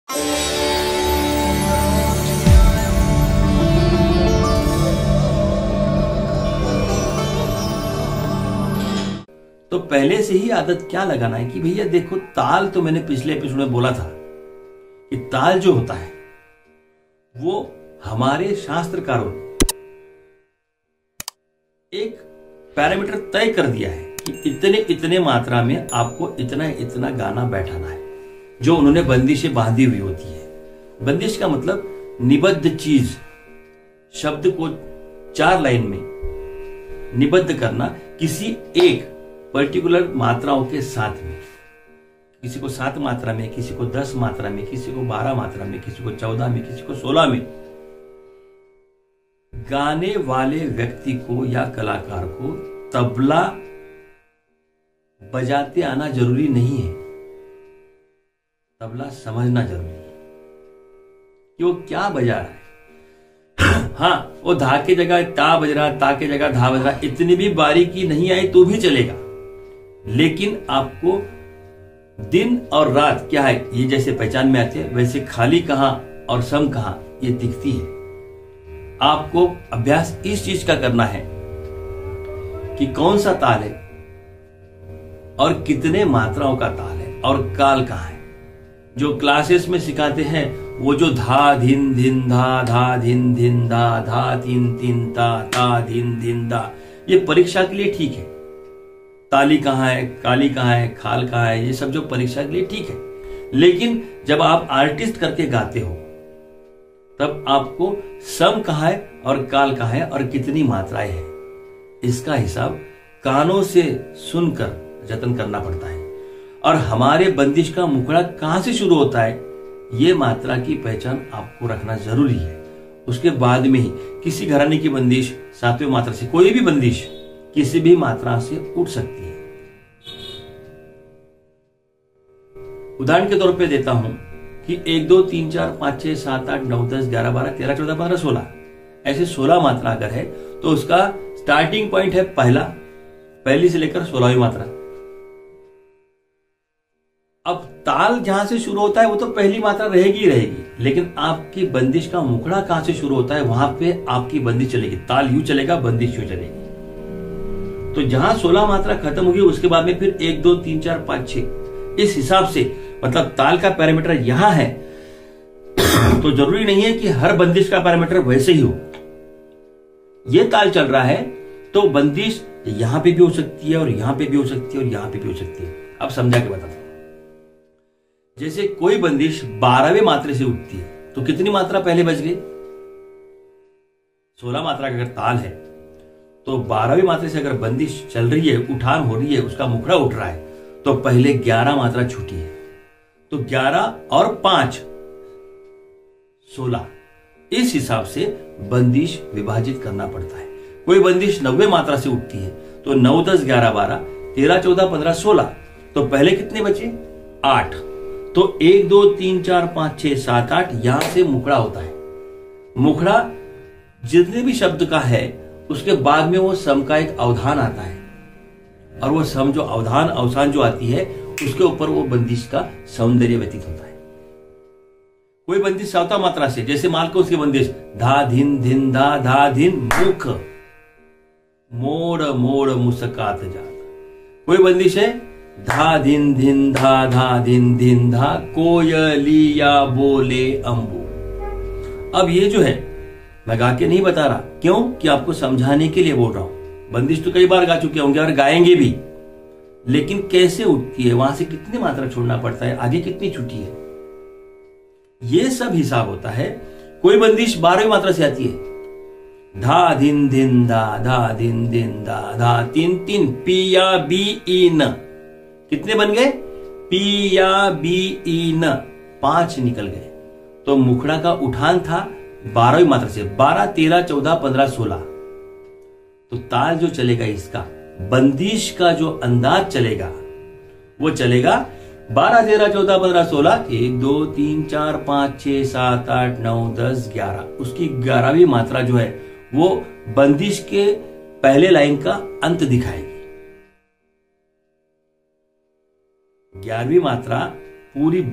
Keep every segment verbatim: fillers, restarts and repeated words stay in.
तो पहले से ही आदत क्या लगाना है कि भैया देखो, ताल तो मैंने पिछले एपिसोड में बोला था कि ताल जो होता है वो हमारे शास्त्रकारों ने एक पैरामीटर तय कर दिया है कि इतने इतने मात्रा में आपको इतना इतना गाना बैठाना है, जो उन्होंने बंदिशें बांधी हुई होती है। बंदिश का मतलब निबद्ध चीज, शब्द को चार लाइन में निबद्ध करना किसी एक पर्टिकुलर मात्राओं के साथ में। किसी को सात मात्रा में, किसी को दस मात्रा में, किसी को बारह मात्रा में, किसी को चौदह में, किसी को सोलह में। गाने वाले व्यक्ति को या कलाकार को तबला बजाते आना जरूरी नहीं है, तबला समझना जरूरी है कि वो क्या बजा रहा है। हाँ, वो धा की जगह ता बज रहा, ता की जगह धा बज रहा, इतनी भी बारीकी नहीं आई तो भी चलेगा, लेकिन आपको दिन और रात क्या है ये जैसे पहचान में आते हैं, वैसे खाली कहां और सम कहां ये दिखती है। आपको अभ्यास इस चीज का करना है कि कौन सा ताल है और कितने मात्राओं का ताल है और काल कहां है। जो क्लासेस में सिखाते हैं वो जो धा धिन धिन धा धा धिन धिन धा धा तीन तीन ता ता धिन धिन धा, ये परीक्षा के लिए ठीक है। ताली कहाँ है, काली कहाँ है, खाल कहाँ है, ये सब जो परीक्षा के लिए ठीक है, लेकिन जब आप आर्टिस्ट करके गाते हो तब आपको सम कहाँ है और काल कहाँ है और कितनी मात्राएं हैं, इसका हिसाब कानों से सुनकर जतन करना पड़ता है। और हमारे बंदिश का मुखड़ा कहां से शुरू होता है, ये मात्रा की पहचान आपको रखना जरूरी है। उसके बाद में ही किसी घराने की बंदिश सातवें मात्रा से, कोई भी बंदिश किसी भी मात्रा से उठ सकती है। उदाहरण के तौर पे देता हूं कि एक दो तीन चार पांच छह सात आठ नौ दस ग्यारह बारह तेरह चौदह पंद्रह सोलह, ऐसे सोलह मात्रा अगर है तो उसका स्टार्टिंग पॉइंट है पहला, पहली से लेकर सोलहवीं मात्रा। अब ताल जहां से शुरू होता है वो तो पहली मात्रा रहेगी ही रहेगी, लेकिन आपकी बंदिश का मुखड़ा कहां से शुरू होता है वहां पे आपकी बंदिश चलेगी। ताल यूं चलेगा, बंदिश यूं चलेगी। तो जहां सोलह मात्रा खत्म होगी उसके बाद में फिर एक दो तीन चार पांच छह, इस हिसाब से, मतलब ताल का पैरामीटर यहां है तो जरूरी नहीं है कि हर बंदिश का पैरामीटर वैसे ही हो। ये ताल चल रहा है तो बंदिश यहां पे भी हो सकती है और यहां पे भी हो सकती है और यहां पे भी हो सकती है। अब समझा के बताता हूं। जैसे कोई बंदिश बारहवें मात्रे से उठती है तो कितनी मात्रा पहले बज गई, सोलह मात्रा का अगर ताल है तो बारहवीं मात्रा से अगर बंदिश चल रही है, उठान हो रही है, उसका मुखड़ा उठ रहा है, तो पहले ग्यारह मात्रा छूटी है, तो ग्यारह और पांच सोलह, इस हिसाब से बंदिश विभाजित करना पड़ता है। कोई बंदिश नब्बे मात्रा से उठती है तो नौ दस ग्यारह बारह तेरह चौदह पंद्रह सोलह, तो पहले कितने बचे, आठ। तो एक दो तीन चार पांच छह सात आठ, यहां से मुखड़ा होता है। मुखड़ा जितने भी शब्द का है उसके बाद में वो सम का एक अवधान आता है, और वो सम जो अवधान अवसान जो आती है उसके ऊपर वो बंदिश का सौंदर्य व्यतीत होता है। कोई बंदिश सावता मात्रा से, जैसे मालको उसकी बंदिश धा धिन धिन धा धा धिन मुख मोड़ मोड़ मुस्कात जात। कोई बंदिश है धा धिन धिन धा धा धिन धिन धा कोयलिया बोले अंबु। अब ये जो है मैं गा के नहीं बता रहा, क्यों कि आपको समझाने के लिए बोल रहा हूं। बंदिश तो कई बार गा चुके होंगे और गाएंगे भी, लेकिन कैसे उठती है, वहां से कितनी मात्रा छोड़ना पड़ता है, आगे कितनी छुट्टी है, ये सब हिसाब होता है। कोई बंदिश बारहवीं मात्रा से आती है, धा धिन धिन धा धा धिन धिन धा धा तीन तीन पिया बी ई न, कितने बन गए, पिया बी ई न, पांच निकल गए। तो मुखड़ा का उठान था बारहवीं मात्रा से, बारह तेरह चौदह पंद्रह सोलह, तो ताल जो चलेगा इसका, बंदिश का जो अंदाज चलेगा वो चलेगा बारह तेरह चौदह पंद्रह सोलह, एक दो तीन चार पांच छह सात आठ नौ दस ग्यारह, उसकी ग्यारहवीं मात्रा जो है वो बंदिश के पहले लाइन का अंत दिखाएगी। ग्यारहवीं मात्रा पूरी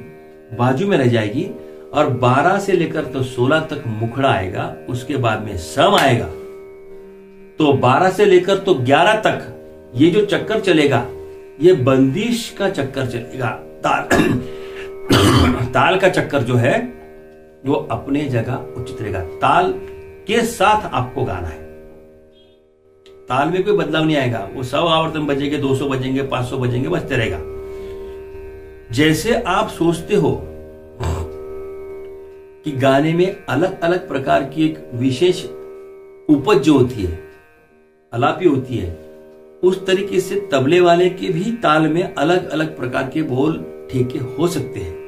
बाजू में रह जाएगी और बारह से लेकर तो सोलह तक मुखड़ा आएगा, उसके बाद में सम आएगा। तो बारह से लेकर तो ग्यारह तक ये जो चक्कर चलेगा ये बंदिश का चक्कर चलेगा। ताल ताल का चक्कर जो है वो अपने जगह उचित रहेगा। ताल के साथ आपको गाना है, ताल में कोई बदलाव नहीं आएगा। वो सौ आवर्तन बजेंगे, दो सौ बजेंगे, पांच सौ बजेंगे, बजते रहेगा। जैसे आप सोचते हो कि गाने में अलग अलग प्रकार की एक विशेष उपज जो होती है, अलापी होती है, उस तरीके से तबले वाले के भी ताल में अलग अलग प्रकार के बोल ठेके हो सकते हैं।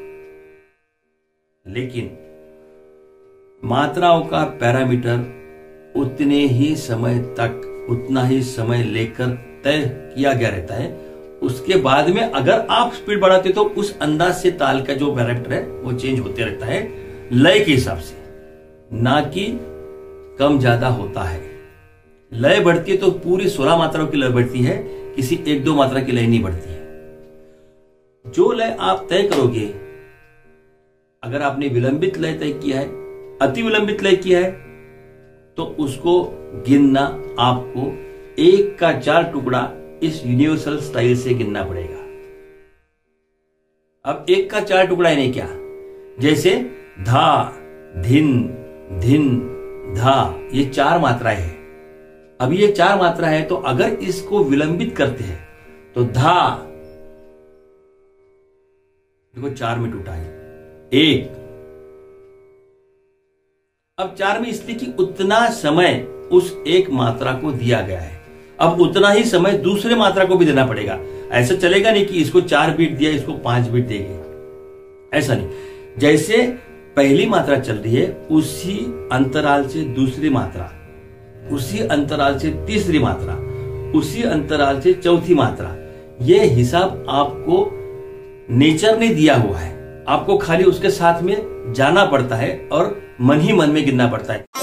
लेकिन मात्राओं का पैरामीटर उतने ही समय तक, उतना ही समय लेकर तय किया गया रहता है। उसके बाद में अगर आप स्पीड बढ़ाते तो उस अंदाज से ताल का जो पैरामीटर है वो चेंज होते रहता है लय के हिसाब से, ना कि कम ज्यादा होता है। लय बढ़ती है तो पूरी सोलह मात्राओं की लय बढ़ती है, किसी एक दो मात्रा की लय नहीं बढ़ती है। जो लय आप तय करोगे, अगर आपने विलंबित लय तय किया है, अति विलंबित लय किया है, तो उसको गिनना आपको एक का चार टुकड़ा इस यूनिवर्सल स्टाइल से गिनना पड़ेगा। अब एक का चार टुकड़ा यानी क्या? जैसे धा, धिन, धिन, धा, ये चार मात्राएं हैं। अब ये चार मात्रा है तो अगर इसको विलंबित करते हैं तो धा देखो चार में टूटा है, एक। अब चार में इसलिए कि उतना समय उस एक मात्रा को दिया गया है, अब उतना ही समय दूसरे मात्रा को भी देना पड़ेगा। ऐसा चलेगा नहीं कि इसको चार बीट दिया इसको पांच बीट देंगे, ऐसा नहीं। जैसे पहली मात्रा चल रही है उसी अंतराल से दूसरी मात्रा, उसी अंतराल से तीसरी मात्रा, उसी अंतराल से चौथी मात्रा, ये हिसाब आपको नेचर ने दिया हुआ है। आपको खाली उसके साथ में जाना पड़ता है और मन ही मन में गिनना पड़ता है।